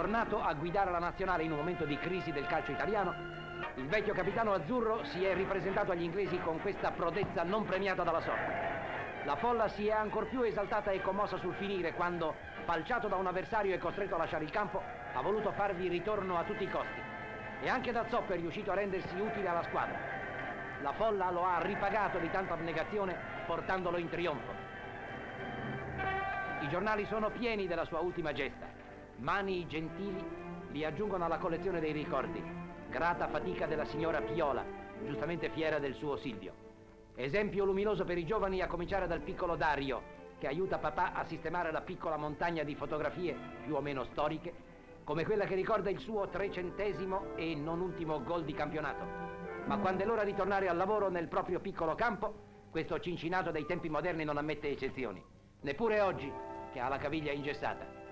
Tornato a guidare la nazionale in un momento di crisi del calcio italiano, il vecchio capitano azzurro si è ripresentato agli inglesi con questa prodezza non premiata dalla sorte. La folla si è ancor più esaltata e commossa sul finire quando, falciato da un avversario e costretto a lasciare il campo, ha voluto farvi ritorno a tutti i costi. E anche da Zoppo è riuscito a rendersi utile alla squadra. La folla lo ha ripagato di tanta abnegazione portandolo in trionfo. I giornali sono pieni della sua ultima gesta. Mani gentili li aggiungono alla collezione dei ricordi. Grata fatica della signora Piola, giustamente fiera del suo Silvio. Esempio luminoso per i giovani a cominciare dal piccolo Dario, che aiuta papà a sistemare la piccola montagna di fotografie più o meno storiche, come quella che ricorda il suo 300° e non ultimo gol di campionato. Ma quando è l'ora di tornare al lavoro nel proprio piccolo campo, questo cincinato dei tempi moderni non ammette eccezioni, neppure oggi, che ha la caviglia ingessata.